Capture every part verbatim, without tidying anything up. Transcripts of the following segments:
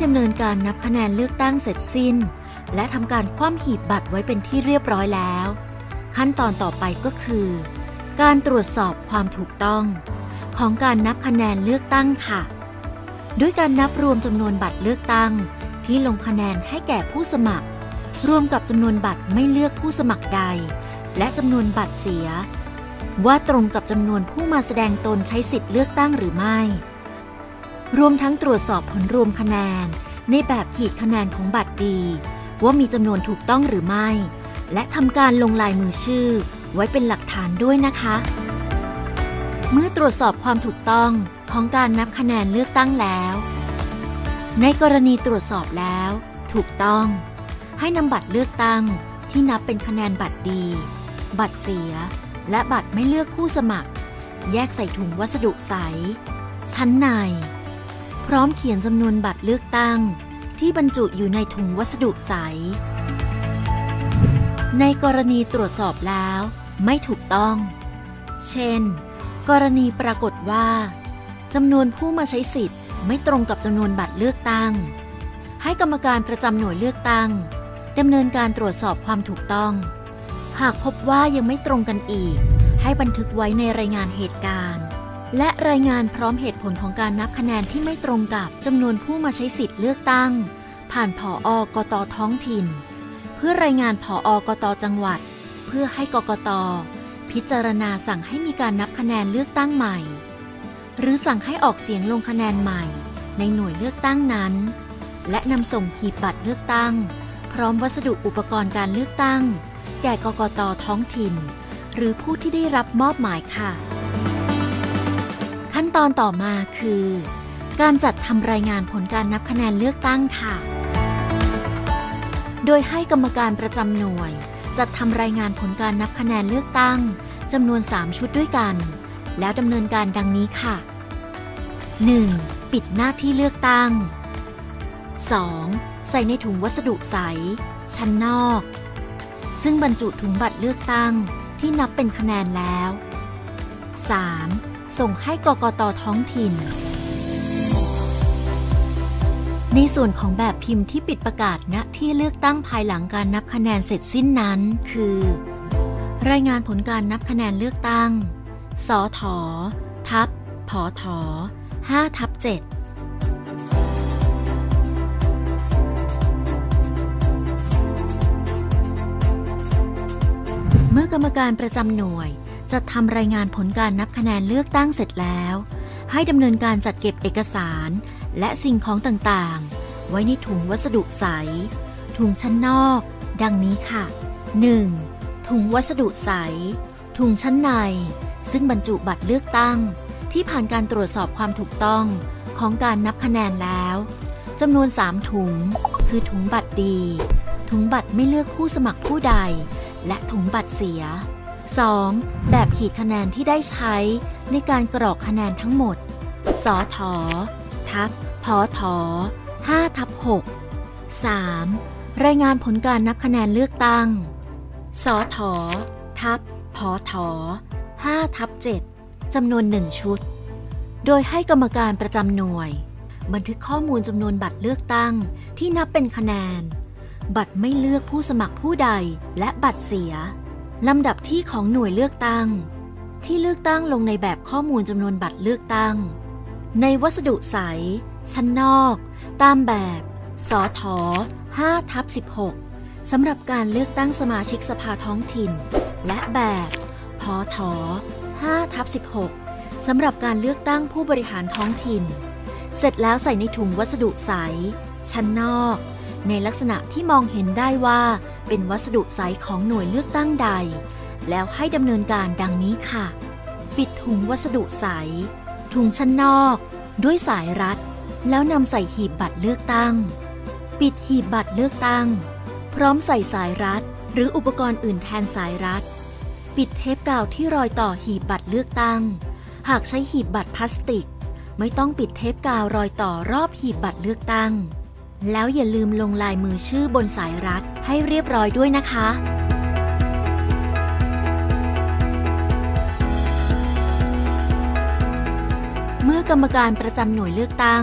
ดำเนินการนับคะแนนเลือกตั้งเสร็จสิ้นและทำการคว่ำหีบบัตรไว้เป็นที่เรียบร้อยแล้วขั้นตอนต่อไปก็คือการตรวจสอบความถูกต้องของการนับคะแนนเลือกตั้งค่ะด้วยการนับรวมจำนวนบัตรเลือกตั้งที่ลงคะแนนให้แก่ผู้สมัครรวมกับจำนวนบัตรไม่เลือกผู้สมัครใดและจำนวนบัตรเสียว่าตรงกับจำนวนผู้มาแสดงตนใช้สิทธิ์เลือกตั้งหรือไม่รวมทั้งตรวจสอบผลรวมคะแนนในแบบขีดคะแนนของบัตรดีว่ามีจำนวนถูกต้องหรือไม่และทำการลงลายมือชื่อไว้เป็นหลักฐานด้วยนะคะเมื่อตรวจสอบความถูกต้องของการนับคะแนนเลือกตั้งแล้วในกรณีตรวจสอบแล้วถูกต้องให้นำบัตรเลือกตั้งที่นับเป็นคะแนนบัตรดีบัตรเสียและบัตรไม่เลือกผู้สมัครแยกใส่ถุงวัสดุใสชั้นในพร้อมเขียนจำนวนบัตรเลือกตั้งที่บรรจุอยู่ในถุงวัสดุใสในกรณีตรวจสอบแล้วไม่ถูกต้องเช่นกรณีปรากฏว่าจำนวนผู้มาใช้สิทธิ์ไม่ตรงกับจำนวนบัตรเลือกตั้งให้กรรมการประจำหน่วยเลือกตั้งดำเนินการตรวจสอบความถูกต้องหากพบว่ายังไม่ตรงกันอีกให้บันทึกไว้ในรายงานเหตุการณ์และรายงานพร้อมเหตุผลของการนับคะแนนที่ไม่ตรงกับจำนวนผู้มาใช้สิทธิ์เลือกตั้งผ่านผอ.กต.ท้องถิ่นเพื่อรายงานผอ.กต.จังหวัดเพื่อให้กกต.พิจารณาสั่งให้มีการนับคะแนนเลือกตั้งใหม่หรือสั่งให้ออกเสียงลงคะแนนใหม่ในหน่วยเลือกตั้งนั้นและนำส่งหีบบัตรเลือกตั้งพร้อมวัสดุอุปกรณ์การเลือกตั้งแก่กกต.ท้องถิ่นหรือผู้ที่ได้รับมอบหมายค่ะขั้นตอนต่อมาคือการจัดทำรายงานผลการนับคะแนนเลือกตั้งค่ะโดยให้กรรมการประจำหน่วยจัดทำรายงานผลการนับคะแนนเลือกตั้งจำนวนสามชุดด้วยกันแล้วดำเนินการดังนี้ค่ะ หนึ่ง. ปิดหน้าที่เลือกตั้ง สอง. ใส่ในถุงวัสดุใสชั้นนอกซึ่งบรรจุถุงบัตรเลือกตั้งที่นับเป็นคะแนนแล้ว สาม. ส่งให้กกต.ท้องถิ่นในส่วนของแบบพิมพ์ที่ปิดประกาศณที่เลือกตั้งภายหลังการนับคะแนนเสร็จสิ้นนั้นคือรายงานผลการนับคะแนนเลือกตั้งสถ.ทับผถ. ห้าทับเจ็ดเมื่อกรรมการประจำหน่วยจัดทำรายงานผลการนับคะแนนเลือกตั้งเสร็จแล้วให้ดำเนินการจัดเก็บเอกสารและสิ่งของต่างๆไว้ในถุงวัสดุใสถุงชั้นนอกดังนี้ค่ะ หนึ่ง. ถุงวัสดุใสถุงชั้นในซึ่งบรรจุบัตรเลือกตั้งที่ผ่านการตรวจสอบความถูกต้องของการนับคะแนนแล้วจำนวนสามถุงคือถุงบัตรดีถุงบัตรไม่เลือกผู้สมัครผู้ใดและถุงบัตรเสีย สอง. แบบขีดคะแนนที่ได้ใช้ในการกรอกคะแนนทั้งหมดสถ.ทับผถ. ห้าทับหก สาม. รายงานผลการนับคะแนนเลือกตั้งสถ.ทับผถ. ห้าทับเจ็ดจำนวนหนึ่งชุดโดยให้กรรมการประจำหน่วยบันทึกข้อมูลจำนวนบัตรเลือกตั้งที่นับเป็นคะแนนบัตรไม่เลือกผู้สมัครผู้ใดและบัตรเสียลำดับที่ของหน่วยเลือกตั้งที่เลือกตั้งลงในแบบข้อมูลจำนวนบัตรเลือกตั้งในวัสดุใสชั้นนอกตามแบบสถ.ห้าทับสิบหกสำหรับการเลือกตั้งสมาชิกสภาท้องถิ่นและแบบผถ.ห้าทับสิบหกสำหรับการเลือกตั้งผู้บริหารท้องถิ่นเสร็จแล้วใส่ในถุงวัสดุใสชั้นนอกในลักษณะที่มองเห็นได้ว่าเป็นวัสดุใสของหน่วยเลือกตั้งใดแล้วให้ดำเนินการดังนี้ค่ะปิดถุงวัสดุใสถุงชั้นนอกด้วยสายรัดแล้วนำใส่หีบบัตรเลือกตั้งปิดหีบบัตรเลือกตั้งพร้อมใส่สายรัดหรืออุปกรณ์อื่นแทนสายรัดปิดเทปกาวที่รอยต่อหีบบัตรเลือกตั้งหากใช้หีบบัตรพลาสติกไม่ต้องปิดเทปกาวรอยต่อรอบหีบบัตรเลือกตั้งแล้วอย่าลืมลงลายมือชื่อบนสายรัดให้เรียบร้อยด้วยนะคะเมื่อกรรมการประจำหน่วยเลือกตั้ง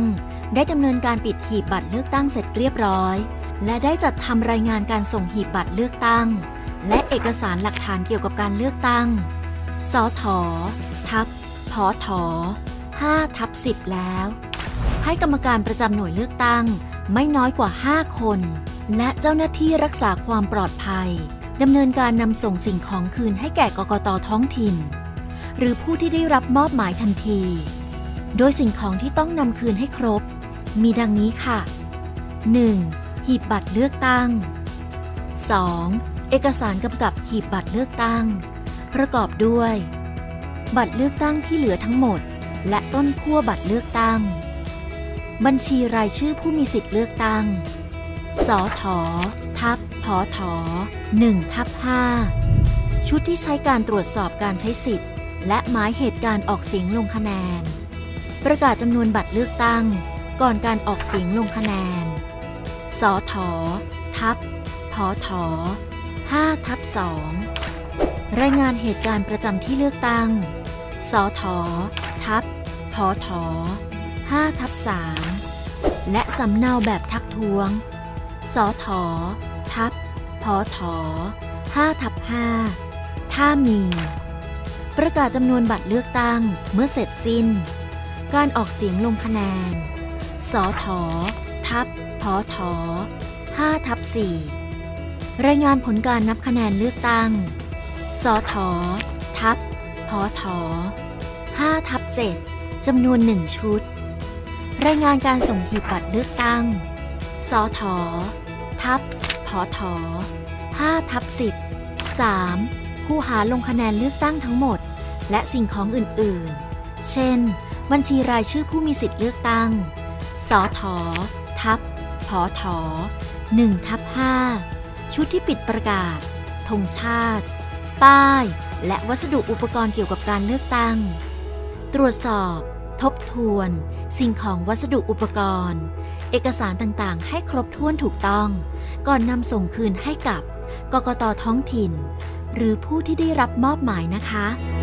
ได้ดำเนินการปิดหีบบัตรเลือกตั้งเสร็จเรียบร้อยและได้จัดทำรายงานการส่งหีบบัตรเลือกตั้งและเอกสารหลักฐานเกี่ยวกับการเลือกตั้งสถทับผถห้าทับสิบแล้วให้กรรมการประจำหน่วยเลือกตั้งไม่น้อยกว่าห้าคนและเจ้าหน้าที่รักษาความปลอดภัยดำเนินการนำส่งสิ่งของคืนให้แก่กกต.ท้องถิ่นหรือผู้ที่ได้รับมอบหมายทันทีโดยสิ่งของที่ต้องนำคืนให้ครบมีดังนี้ค่ะ หนึ่ง. หีบบัตรเลือกตั้ง สอง. เอกสารกำกับหีบบัตรเลือกตั้งประกอบด้วยบัตรเลือกตั้งที่เหลือทั้งหมดและต้นขั้วบัตรเลือกตั้งบัญชีรายชื่อผู้มีสิทธิ์เลือกตั้งสถทับผถหนึ่งทับห้าชุดที่ใช้การตรวจสอบการใช้สิทธิ์และหมายเหตุการออกเสียงลงคะแนนประกาศจำนวนบัตรเลือกตั้งก่อนการออกเสียงลงคะแนนสถทับผถห้าทับสองรายงานเหตุการณ์ประจำที่เลือกตั้งสถทับผถห้าทับสามและสำเนาแบบทักท้วงสถทับผถห้าทับห้าถ้ามีประกาศจำนวนบัตรเลือกตั้งเมื่อเสร็จสิ้นการออกเสียงลงคะแนนสถทับผถห้าทับสี่รายงานผลการนับคะแนนเลือกตั้งสถทับผถห้าทับเจ็ดจำนวนหนึ่งชุดรายงานการส่งหีบบัตรเลือกตั้งสถทับผถห้าทับสิบ สามคู่หาลงคะแนนเลือกตั้งทั้งหมดและสิ่งของอื่นๆเช่นบัญชีรายชื่อผู้มีสิทธิ์เลือกตั้งสถทับผถหนึ่งทับห้าชุดที่ปิดประกาศธงชาติป้ายและวัสดุอุปกรณ์เกี่ยวกับการเลือกตั้งตรวจสอบทบทวนสิ่งของวัสดุอุปกรณ์เอกสารต่างๆให้ครบถ้วนถูกต้องก่อนนำส่งคืนให้กับกกต.ท้องถิ่นหรือผู้ที่ได้รับมอบหมายนะคะ